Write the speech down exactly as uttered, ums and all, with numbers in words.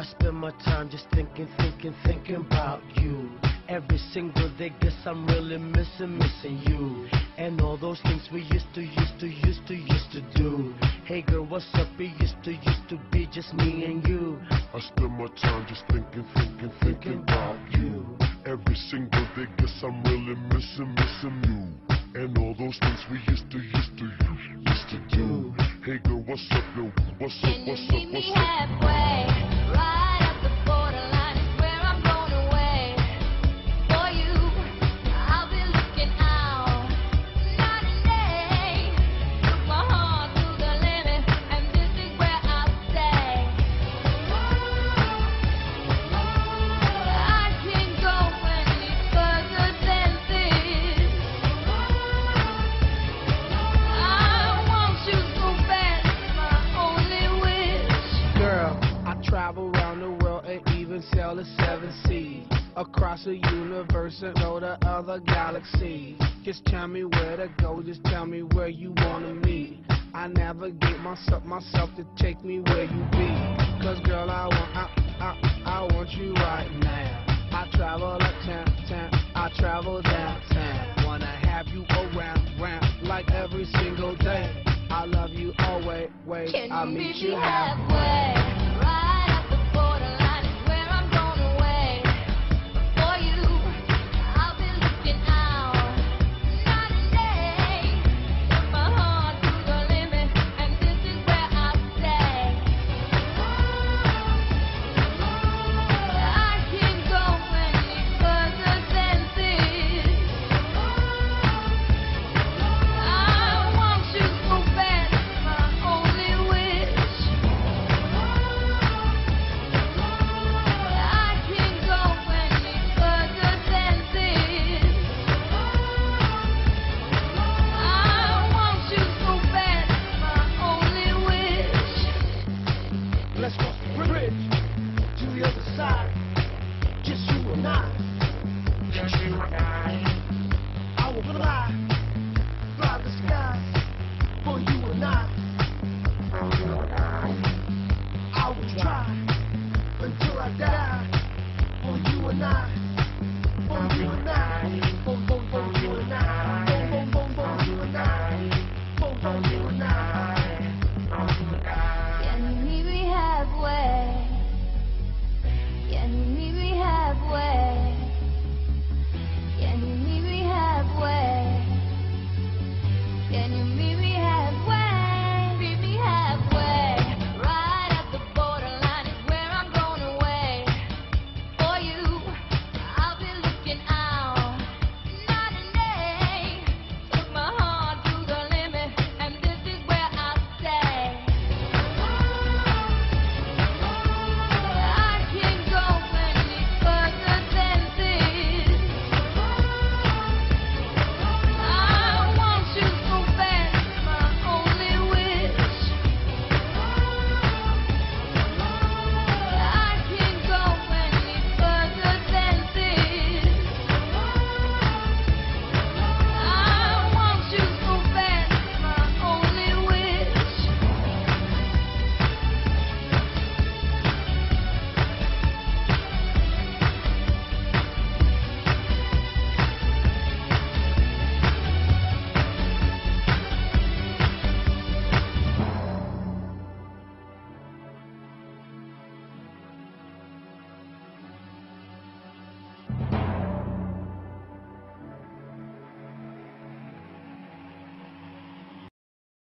I spend my time just thinking, thinking, thinking about you. Every single day, guess I'm really missing, missing you. And all those things we used to, used to, used to, used to do. Hey girl, what's up? It used to, used to be just me and you. I spend my time just thinking, thinking, thinking about you. Every single day, guess I'm really missing, missing you. And all those things we used to, used to, used to do. Hey girl, what's up, yo? What's up, Can what's you up, meet what's me up? halfway? Right at the borderline is where I'm going away. For you, I'll be looking out night and day. Took my heart to the limit, and this is where I stay. I can't go any further than this. I want you so bad, it's my only wish. Girl, I travel around the world and even sail the seven seas. Across the universe and go to other galaxies. Just tell me where to go, just tell me where you wanna meet. I navigate myself, myself to take me where you be. Cause girl, I want, I, I, I want you right now. I travel uptown, town, I travel downtown. Wanna have you around, round, like every single day. I love you always, wait, Can I'll you meet meet you me halfway. halfway?